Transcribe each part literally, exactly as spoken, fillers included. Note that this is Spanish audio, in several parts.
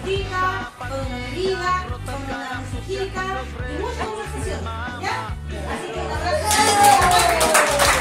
chica, con una bebida, con una musiquita y mucha conversación, ¿ya? Así que un abrazo.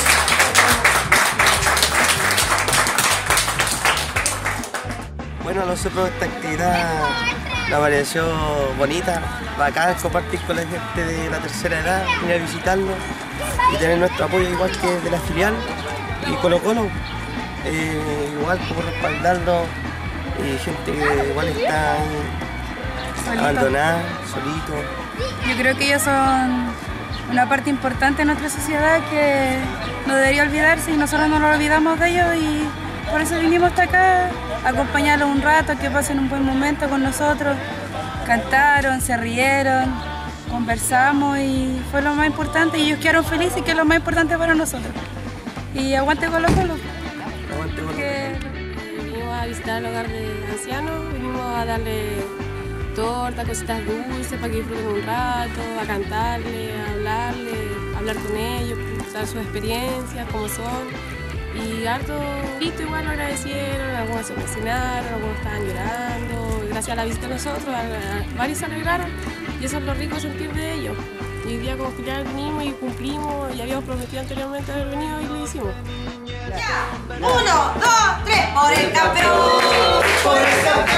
Bueno, a nosotros esta actividad nos pareció bonita, bacán compartir con la gente de la tercera edad, ir a visitarnos y tener nuestro apoyo igual que de la filial y Colo Colo, eh, igual como respaldarnos y gente que igual está ahí abandonada, solito. Yo creo que ellos son una parte importante de nuestra sociedad que no debería olvidarse y nosotros no nos olvidamos de ellos y por eso vinimos hasta acá, a acompañarlos un rato, que pasen un buen momento con nosotros. Cantaron, se rieron, conversamos y fue lo más importante y ellos quedaron felices, que es lo más importante para nosotros. Y aguante Colo Colo. Aguante Colo Colo. Que vinimos a visitar el hogar de ancianos, vinimos a darle torta, cositas dulces para que disfruten un rato, a cantarle, a hablarle, a hablar con ellos, contar sus experiencias, cómo son. Y harto visto igual lo agradecieron, algunos se emocionaron, algunos estaban llorando. Gracias a la visita de nosotros, a, a, varios se alegraron y eso es lo rico de sentir de ellos. Y hoy día como que ya vinimos y cumplimos y habíamos prometido anteriormente haber venido y lo hicimos. Ya, uno, dos, tres, por el campeón, por el campeón.